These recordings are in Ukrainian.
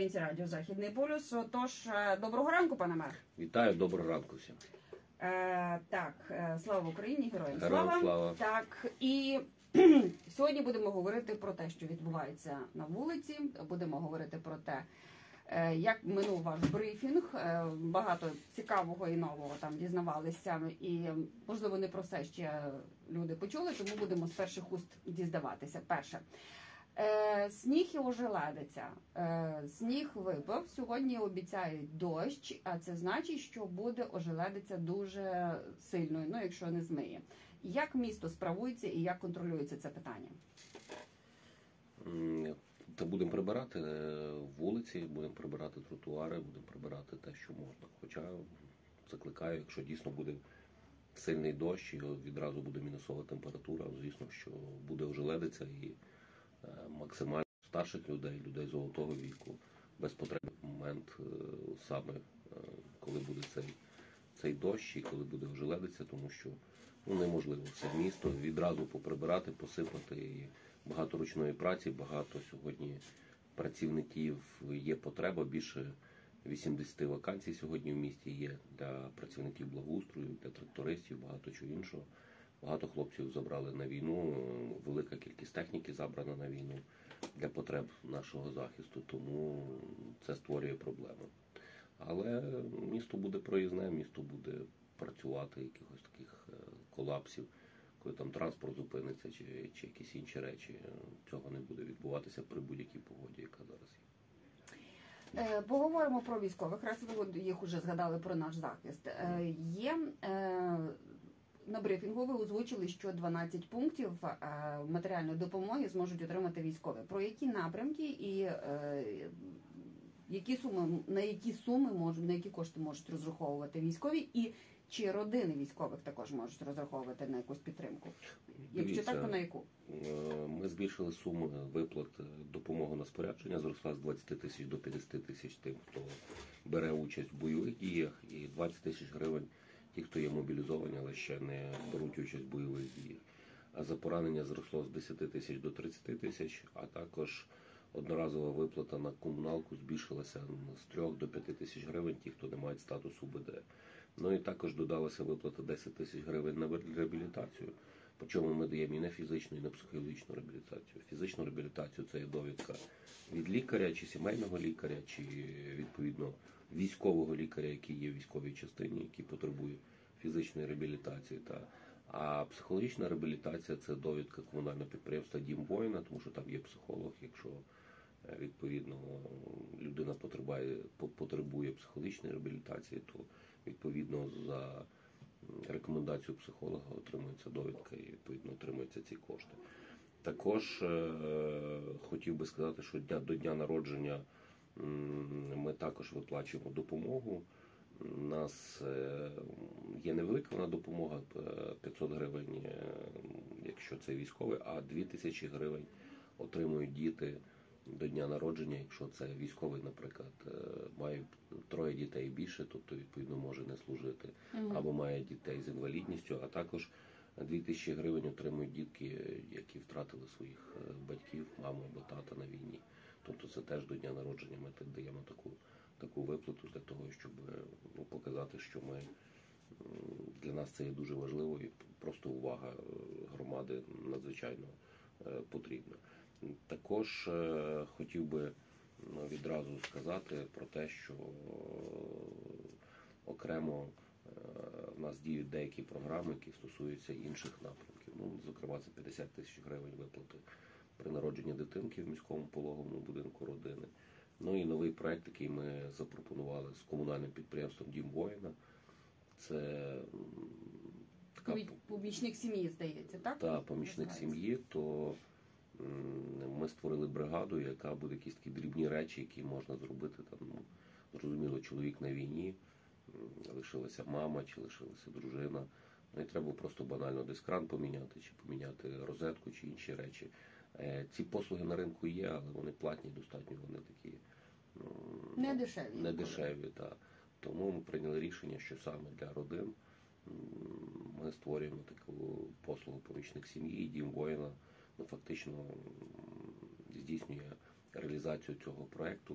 українці радіо Західний полюс. Отож, доброго ранку, пане мер. Вітаю, доброго ранку всім. Слава Україні, героям слава. Так, і сьогодні будемо говорити про те, що відбувається на вулиці. Будемо говорити про те, як минув ваш брифінг. Багато цікавого і нового там дізнавалися. І, можливо, не про все ще люди почули, тому будемо з перших уст дізнаватися. Перше. Сніг і ожеледиця. Сніг випав, сьогодні обіцяють дощ, а це значить, що буде ожеледиця дуже сильною, якщо не змиє. Як місто справується і як контролюється це питання? Та будемо прибирати вулиці, будемо прибирати тротуари, будемо прибирати те, що можна. Хоча закликаю, якщо дійсно буде сильний дощ і відразу буде мінусова температура, звісно, що буде ожеледиця і максимально старших людей золотого віку, безпотребний момент саме, коли буде цей дощ і коли буде ожеледиця, тому що неможливо все місто відразу поприбирати, посипати. І багато ручної праці, багато сьогодні працівників, є потреба, більше 80 вакансій сьогодні в місті є для працівників благоустрою, для трактористів, багато чого іншого. Багато хлопців забрали на війну, велика кількість техніки забрана на війну для потреб нашого захисту, тому це створює проблеми. Але місто буде проїзне, місто буде працювати, якихось таких колапсів, коли там транспорт зупиниться чи якісь інші речі. Цього не буде відбуватися при будь-якій погоді, яка зараз є. Поговоримо про військових, раз ви їх уже згадали про наш захист. На брифінгу ви озвучили, що 12 пунктів матеріальної допомоги зможуть отримати військові. Про які напрямки і на які кошти можуть розраховувати військові, і чи родини військових також можуть розраховувати на якусь підтримку? Якщо так, то на яку? Ми збільшили суму виплат допомоги на спорядження, зросла з 20 тисяч до 50 тисяч тим, хто бере участь в бойових діях, і 20 тисяч гривень ті, хто є мобілізовані, але ще не беруть участь в бойових діях. А за поранення зросло з 10 тисяч до 30 тисяч, а також одноразова виплата на комуналку збільшилася з 3 до 5 тисяч гривень, ті, хто не мають статусу БД. І також додалася виплата 10 тисяч гривень на реабілітацію, причому ми даємо і на фізичну, і на психологічну реабілітацію. Фізичну реабілітацію – це є довідка від лікаря, чи сімейного лікаря, чи, відповідно, військового лікаря, який є в військовій частині, який потребує фізичної реабілітації. А психологічна реабілітація – це довідка комунального підприємства «Дім воїна», тому що там є психолог. Якщо, відповідно, людина потребує психологічної реабілітації, то, відповідно, за рекомендацією психолога отримується довідка і, відповідно, отримуються ці кошти. Також хотів би сказати, що до дня народження ми також виплачуємо допомогу. У нас є невелика вона допомога, 500 гривень, якщо це військовий, а 2000 гривень отримують діти до дня народження, якщо це військовий, наприклад, має 3 дітей і більше, тобто, відповідно, може не служити, або має дітей з інвалідністю, а також 2000 гривень отримують дітки, які втратили своїх батьків, маму або тата на війні. Тобто це теж до дня народження ми даємо таку виплату для того, щоб показати, що для нас це є дуже важливо і просто увага громади надзвичайно потрібна. Також хотів би відразу сказати про те, що окремо в нас діють деякі програми, які стосуються інших напрямків. Зокрема, це 50 тисяч гривень виплати при народженні дитинки в міському пологовому будинку родини. І новий проект, який ми запропонували з комунальним підприємством «Дім воїна». Це така... Помічник сім'ї, здається, так? Так, помічник сім'ї, то ми створили бригаду, яка буде якісь такі дрібні речі, які можна зробити. Зрозуміло, чоловік на війні, лишилася мама чи лишилася дружина. І треба просто банально десь кран поміняти, чи поміняти розетку, чи інші речі. Ці послуги на ринку є, але вони платні достатньо, вони такі недешеві. Тому ми прийняли рішення, що саме для родин ми створюємо таку послугу помічник сім'ї, Дім воїна. Фактично здійснює реалізацію цього проекту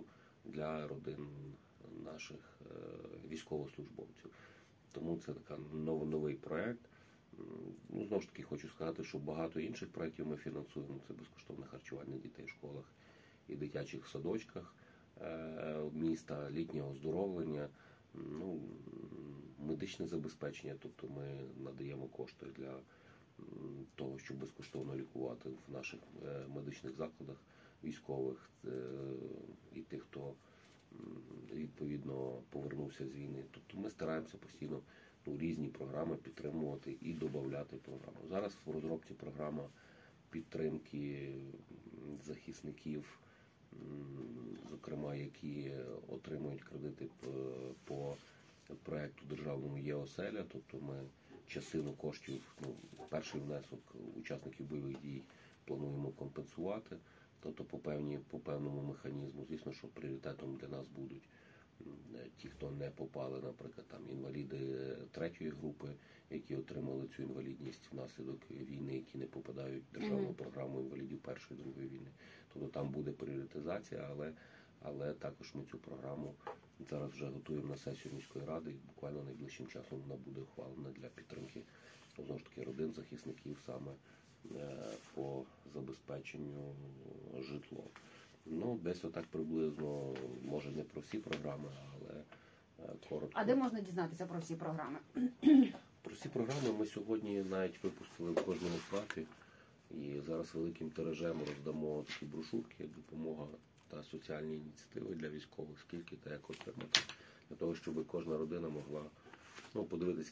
для родин наших військовослужбовців. Тому це така новий проект. Ну, знову ж таки, хочу сказати, що багато інших проєктів ми фінансуємо. Це безкоштовне харчування дітей в школах і дитячих садочках міста, літнє оздоровлення, ну, медичне забезпечення. Тобто ми надаємо кошти для того, щоб безкоштовно лікувати в наших медичних закладах військових і тих, хто відповідно повернувся з війни. Тобто ми стараємося постійно різні програми підтримувати і додати програму. Зараз в розробці програма підтримки захисників, зокрема, які отримують кредити по проекту державному «Є-оселя». Тобто ми частину коштів, перший внесок учасників бойових дій плануємо компенсувати, тобто по певному механізму. Звісно, що пріоритетом для нас будуть ті, хто не попали, наприклад, там інваліди третьої групи, які отримали цю інвалідність внаслідок війни, які не попадають в державну програму інвалідів першої, другої війни. Тобто там буде пріоритизація, але також ми цю програму зараз вже готуємо на сесію міської ради, і буквально найближчим часом вона буде ухвалена для підтримки, знову ж таки, родин захисників саме по забезпеченню житлом. Ну, десь отак приблизно, може не про всі програми, але коротко. А де можна дізнатися про всі програми? Про всі програми ми сьогодні навіть випустили в кожному ФАПі. І зараз великим тиражем роздамо такі брошурки, допомога та соціальні ініціативи для військових, скільки та як отримати. Для того, щоб кожна родина могла подивитися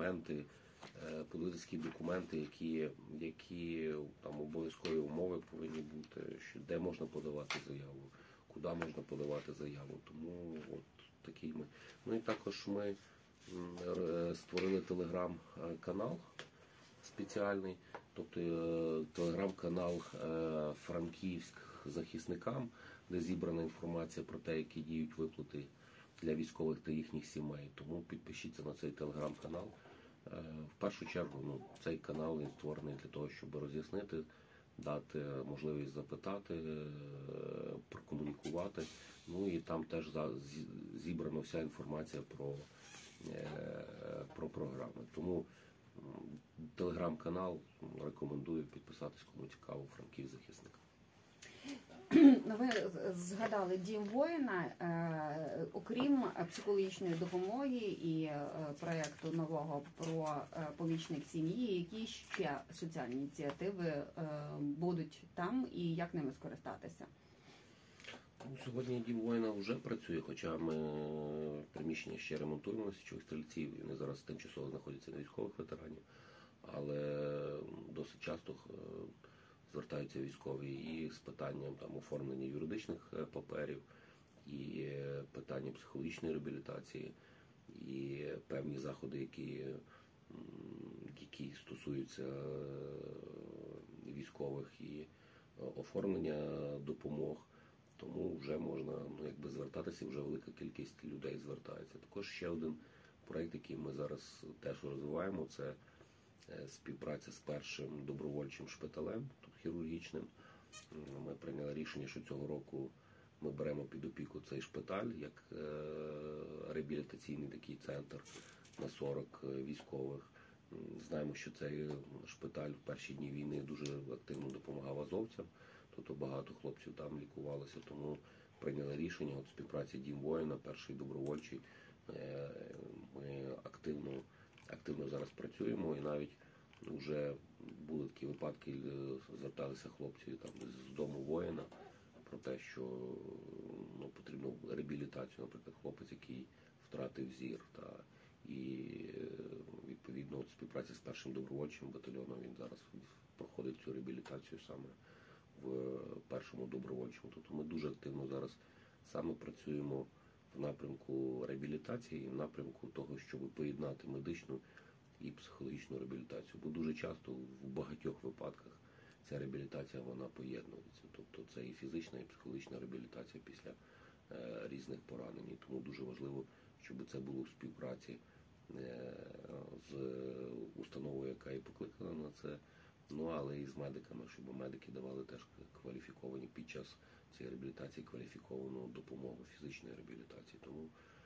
ті документи, які там обов'язкові умови повинні бути, де можна подавати заяву, куди можна подавати заяву. Тому от такий ми. Ну і також ми створили телеграм-канал спеціальний, тобто телеграм-канал Франківськ захисникам, де зібрана інформація про те, які діють виплати для військових та їхніх сімей. Тому підпишіться на цей телеграм-канал. В першу чергу, цей канал він створений для того, щоб роз'яснити, дати можливість запитати, прокомунікувати. Ну і там теж зібрана вся інформація про програми. Тому телеграм-канал рекомендую підписатись, кому цікаво, Франківськ захисник. Ви згадали Дім воїна, окрім психологічної допомоги і проєкту нового про помічник сім'ї, які ще соціальні ініціативи будуть там і як ними скористатися? Сьогодні Дім воїна вже працює, хоча ми приміщення ще ремонтуємо на січових стрільців, і вони зараз тимчасово знаходяться на військових ветеранів, але досить часто звертаються військові і з питанням оформлення юридичних паперів, і питання психологічної реабілітації, і певні заходи, які стосуються військових, і оформлення допомог. Тому вже можна звертатися, вже велика кількість людей звертається. Також ще один проєкт, який ми зараз теж розвиваємо, це співпраця з першим добровольчим шпиталем, хірургічним. Ми прийняли рішення, що цього року ми беремо під опіку цей шпиталь як реабілітаційний такий центр на 40 військових. Знаємо, що цей шпиталь в перші дні війни дуже активно допомагав азовцям, тобто багато хлопців там лікувалося, тому прийняли рішення в співпраці Дім воїна, перший добровольчий. Ми активно зараз працюємо, і навіть вже були такі випадки, зверталися хлопці з дому воїна про те, що потрібно реабілітацію, наприклад, хлопець, який втратив зір, і відповідно в співпраці з першим добровольчим батальйоном він зараз проходить цю реабілітацію саме в першому добровольчому. Тобто ми дуже активно зараз саме працюємо в напрямку реабілітації, в напрямку того, щоб поєднати медичну і психологічну реабілітацію. Бо дуже часто в багатьох випадках ця реабілітація, вона поєднується. Тобто це і фізична, і психологічна реабілітація після різних поранень. І тому дуже важливо, щоб це було в співпраці з установою, яка і покликана на це, але і з медиками, щоб медики давали теж кваліфіковані під час цій реабілітації кваліфіковану допомогу фізичної реабілітації. Тому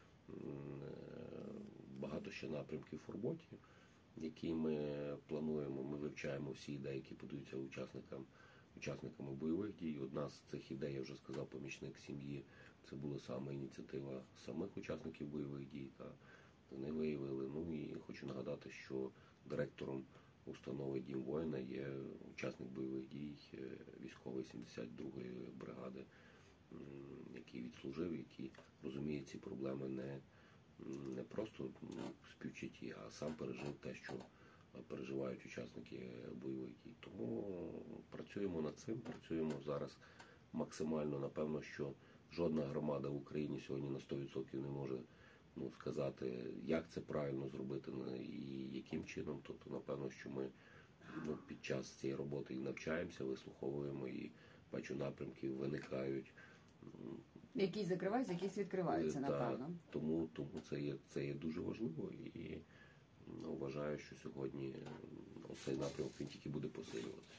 багато ще напрямків в роботі, які ми плануємо. Ми вивчаємо всі ідеї, які подаються учасниками бойових дій. Одна з цих ідей, я вже сказав, помічник сім'ї, це була саме ініціатива самих учасників бойових дій. Та вони виявили. Ну і хочу нагадати, що директором установи Дім воїна є учасник бойових дій, військовий 72-ї бригади, який відслужив, який розуміє ці проблеми не просто в співчутті, а сам пережив те, що переживають учасники бойових дій. Тому працюємо над цим, працюємо зараз максимально. Напевно, що жодна громада в Україні сьогодні на 100% не може сказати, як це правильно зробити і яким чином. Тобто, напевно, що ми під час цієї роботи і навчаємося, вислуховуємо, і бачу, напрямки виникають. Якісь закриваються, якісь відкриваються, напевно. Тому це є дуже важливо, і вважаю, що сьогодні цей напрямок він тільки буде посилюватися.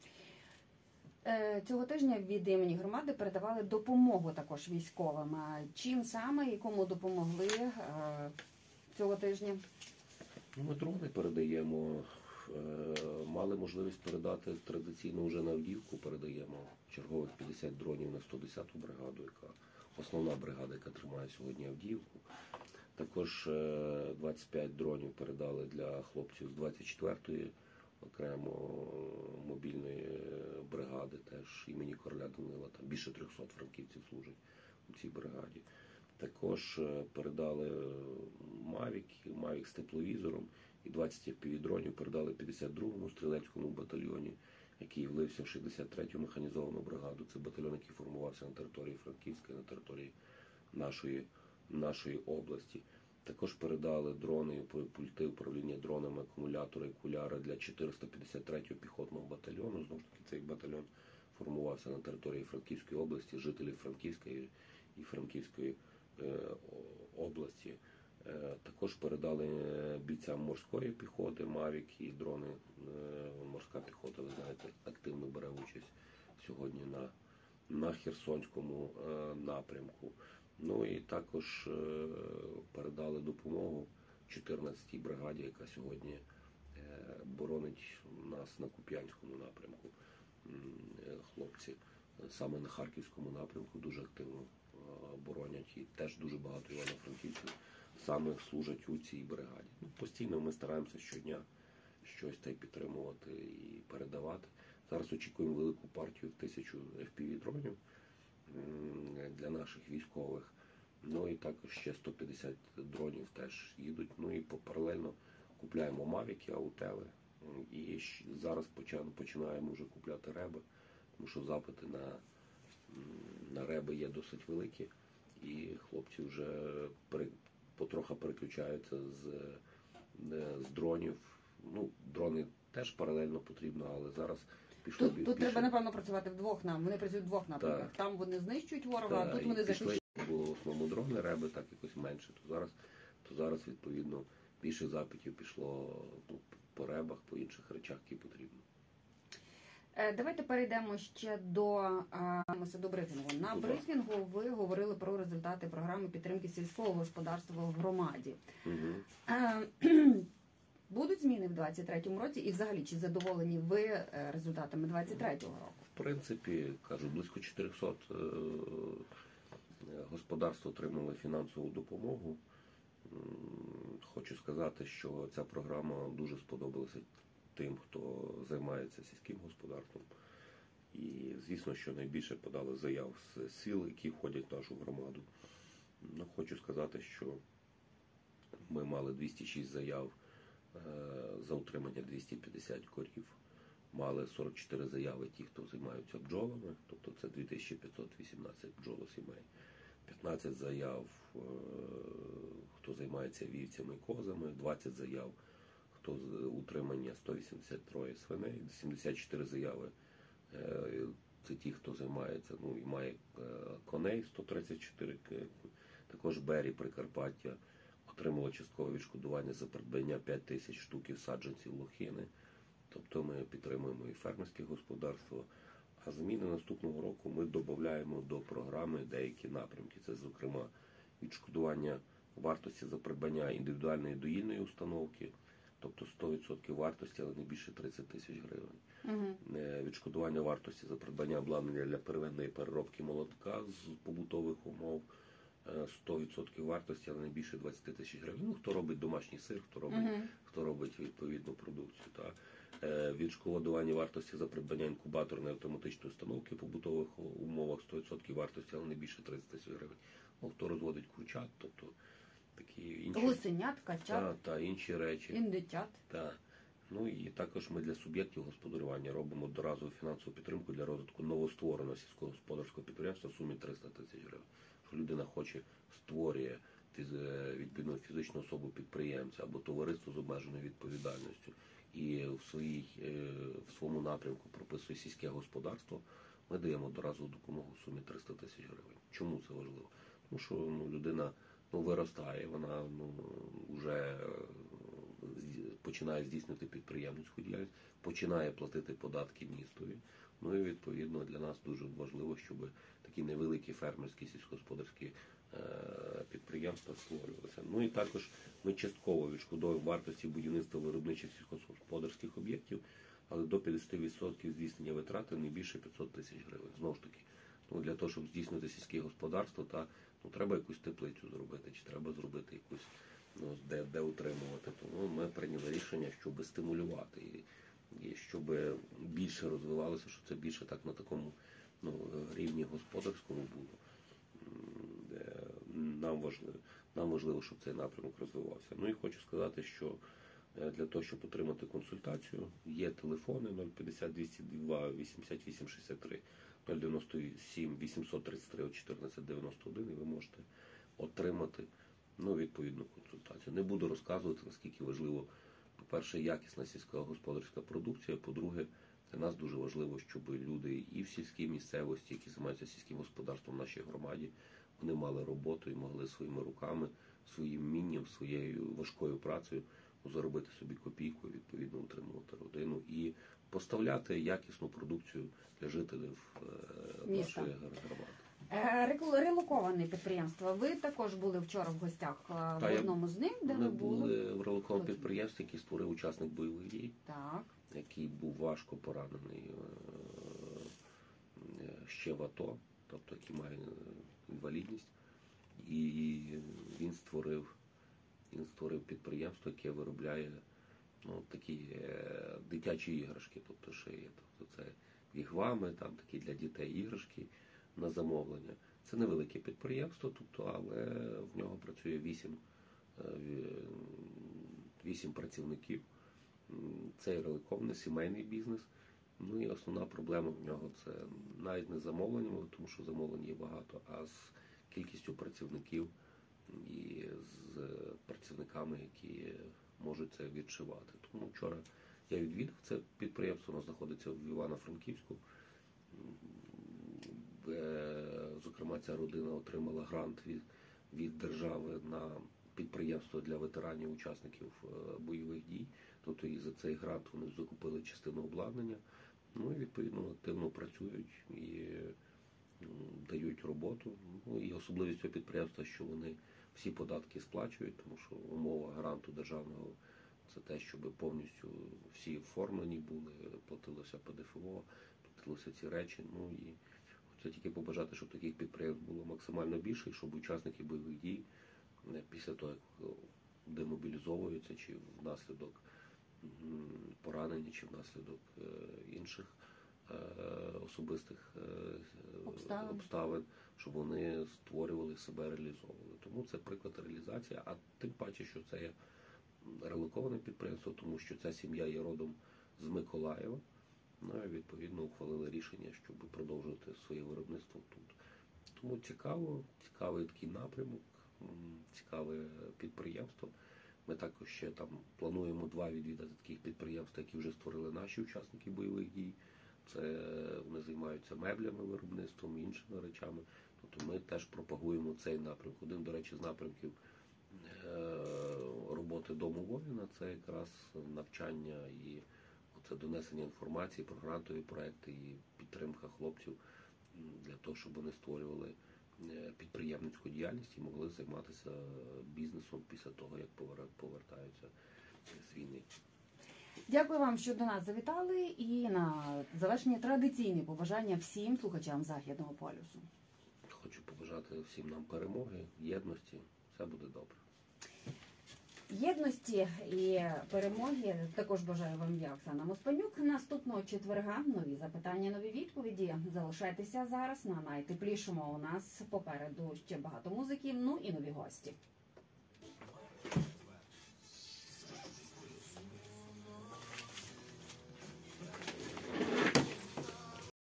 Цього тижня від імені громади передавали допомогу також військовим. Чим саме і кому допомогли цього тижня? Ми дрони передаємо. Мали можливість передати традиційно вже на Авдіївку, передаємо чергових 50 дронів на 110-ту бригаду, яка основна бригада, яка тримає сьогодні Авдіївку. Також 25 дронів передали для хлопців з 24-ї окремо мобільної бригади, теж імені Короля Данила. Там більше 300 франківців служать у цій бригаді. Також передали Mavic з тепловізором і 20 FPV-дронів передали 52-му стрілецькому батальйоні, який влився в 63-ю механізовану бригаду. Це батальйон, який формувався на території Франківська, на території нашої області. Також передали дрони, пульти управління дронами, акумулятори і окуляри для 453-го піхотного батальйону. Знову ж таки, цей батальйон формувався на території Франківської області, жителів Франківська і Франківської області. Також передали бійцям морської піхоти Mavic і дрони. Морська піхота, ви знаєте, активно бере участь сьогодні на Херсонському напрямку. Ну і також передали допомогу 14-й бригаді, яка сьогодні боронить нас на Куп'янському напрямку. Хлопці саме на Харківському напрямку дуже активно боронять, і теж дуже багато івано-франківців саме служать у цій бригаді. Постійно ми стараємося щодня щось підтримувати і передавати. Зараз очікуємо велику партію в 1000 FPV-дронів для наших військових. Ну і також ще 150 дронів теж їдуть. Ну і паралельно купляємо Mavic, аутели. І зараз починаємо вже купляти реби, тому що запити на реби є досить великі. І хлопці вже потроху переключаються з дронів. Дрони теж паралельно потрібно, але зараз пішло більше. Тут треба, напевно, працювати вдвох вони працюють в двох напрямках. Там вони знищують ворога, а тут вони захищають. Було в основному дрони, реби так якось менше. То зараз відповідно, більше запитів пішло по ребах, по інших речах, які потрібно. Давайте перейдемо ще до брифінгу. На брифінгу ви говорили про результати програми підтримки сільського господарства в громаді. Будуть зміни в 2023 році і взагалі, чи задоволені ви результатами 2023 року? В принципі, кажу, близько 400 господарств отримали фінансову допомогу. Хочу сказати, що ця програма дуже сподобалася тим, хто займається сільським господарством. І, звісно, що найбільше подали заяв з сіл, які входять в нашу громаду. Хочу сказати, що ми мали 206 заяв за утримання 250 корів. Мали 44 заяви ті, хто займаються бджолами, тобто це 2518 бджолосімей. 15 заяв, хто займається вівцями і козами, 20 заяв, хто з утримання 183 свиней, 74 заяви, це ті, хто займається, і має коней, 134, також Бері, Прикарпаття, отримало часткове відшкодування за придбання 5000 штуків саджанців лохини. Тобто ми підтримуємо і фермерське господарство, А зміни наступного року ми додаємо до програми деякі напрямки. Це, зокрема, відшкодування вартості за придбання індивідуальної доїльної установки, тобто 100% вартості, але не більше 30 тисяч гривень. Відшкодування вартості за придбання обладнання для первинної переробки молока з побутових умов, 100% вартості, але не більше 20 тисяч гривень. Ну, хто робить домашній сир, хто робить відповідну продукцію. Та. Відшкодування вартості за придбання інкубаторної автоматичної установки в побутових умовах 100% вартості, але не більше 30 тисяч гривень. Ну, хто розводить курчат, тобто такі інші... Гусенят, качат, та інші речі. індичат. Так. Ну і також ми для суб'єктів господарювання робимо доразову фінансову підтримку для розвитку новоствореного сільськогосподарського підприємства в сумі 300 тисяч гривень. Що людина хоче, створює відповідно фізичну особу підприємця або товариство з обмеженою відповідальністю і в своєму напрямку прописує сільське господарство, ми даємо доразову допомогу в сумі 300 тисяч гривень. Чому це важливо? Тому що людина виростає, вона вже починає здійснювати підприємницьку діяльність, починає платити податки містові. Ну і відповідно для нас дуже важливо, щоб такі невеликі фермерські сільськогосподарські підприємства створювалися. Ну і також ми частково відшкодовуємо вартості будівництва виробничих сільськогосподарських об'єктів, але до 50% здійснення витрати не більше 500 тисяч гривень. Знову ж таки, для того, щоб здійснити сільське господарство, треба якусь теплицю зробити, чи треба зробити якусь, де утримувати. Тому ми прийняли рішення, щоб стимулювати і щоб більше розвивалося, що це більше так на такому рівні господарському було. Нам важливо, щоб цей напрямок розвивався. Ну і хочу сказати, що для того, щоб отримати консультацію, є телефони 050 202 88 63, 097 833 1491, і ви можете отримати відповідну консультацію. Не буду розказувати, наскільки важливо, по-перше, якісна сільськогосподарська продукція, по-друге, для нас дуже важливо, щоб люди і в сільській місцевості, які займаються сільським господарством в нашій громаді, вони мали роботу і могли своїми руками, своїм вмінням, своєю важкою працею заробити собі копійку, відповідно утримувати родину і поставляти якісну продукцію для жителів нашої громади. Релоковане підприємство. Ви також були вчора в гостях в одному з них, де ви були в релокованому підприємстві, який створив учасник бойових дій, так, який був важко поранений ще в АТО, тобто який має інвалідність, і він створив підприємство, яке виробляє такі дитячі іграшки, тобто шиє. Тобто це вігвами, там такі для дітей іграшки на замовлення. Це невелике підприємство, але в нього працює 8 працівників. Це релокований сімейний бізнес. Ну і основна проблема в нього це навіть не замовленнями, тому що замовлень є багато, а з кількістю працівників і з працівниками, які можуть це відшивати. Тому вчора я відвідав це підприємство, воно знаходиться в Івано-Франківську. Зокрема, ця родина отримала грант від держави на підприємство для ветеранів, учасників бойових дій. Тобто і за цей грант вони закупили частину обладнання. Ну і відповідно активно працюють і дають роботу. Ну і особливість цього підприємства, що вони всі податки сплачують, тому що умова гранту державного це те, щоб повністю всі оформлені були, платилося ПДФО, платилося ці речі. Ну і хочу тільки побажати, щоб таких підприємств було максимально більше, і щоб учасники бойових дій після того, як демобілізовуються, чи внаслідок поранення, чи внаслідок інших особистих обставин, щоб вони створювали себе, реалізовували. Тому це приклад реалізації, а тим паче, що це є релоковане підприємство, тому що ця сім'я є родом з Миколаєва. Ну і відповідно ухвалили рішення, щоб продовжувати своє виробництво тут. Тому цікавий такий напрямок, цікаве підприємство. Ми також ще там плануємо 2 відвідати таких підприємств, які вже створили наші учасники бойових дій. Це вони займаються меблями, виробництвом, іншими речами. Тобто ми теж пропагуємо цей напрямок. Один, до речі, з напрямків роботи Дому воїна – це якраз навчання і це донесення інформації про грантові проекти і підтримка хлопців для того, щоб вони створювали підприємницьку діяльність і могли займатися бізнесом після того, як повертаються з війни. Дякую вам, що до нас завітали. І на завершення традиційні побажання всім слухачам Західного полюсу. Хочу побажати всім нам перемоги, єдності. Все буде добре. Єдності і перемоги також бажаю вам я, Оксана Моспанюк. Наступного четверга нові запитання, нові відповіді. Залишайтеся зараз на найтеплішому. У нас попереду ще багато музики, ну і нові гості.